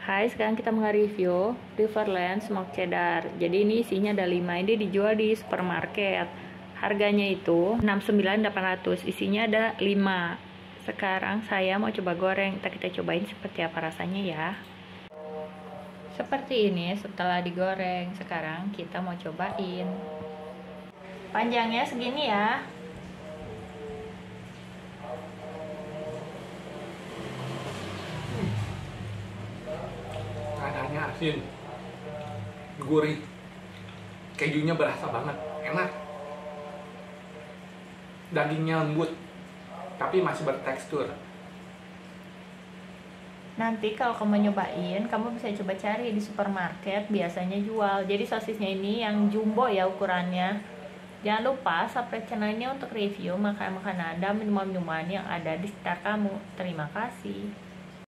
Hai, sekarang kita nge-review Riverland Smoked Cheddar. Jadi ini isinya ada 5, ini dijual di supermarket. Harganya itu 69.800, isinya ada 5. Sekarang saya mau coba goreng, kita cobain seperti apa rasanya ya. Seperti ini setelah digoreng. Sekarang kita mau cobain. Panjangnya segini ya. Rasanya asin, gurih, kejunya berasa banget, enak. Dagingnya lembut, tapi masih bertekstur. Nanti kalau kamu nyobain, kamu bisa coba cari di supermarket, biasanya jual. Jadi sosisnya ini yang jumbo ya ukurannya. Jangan lupa subscribe channel ini untuk review makanan-makanan dan minuman-minuman yang ada di sekitar kamu. Terima kasih.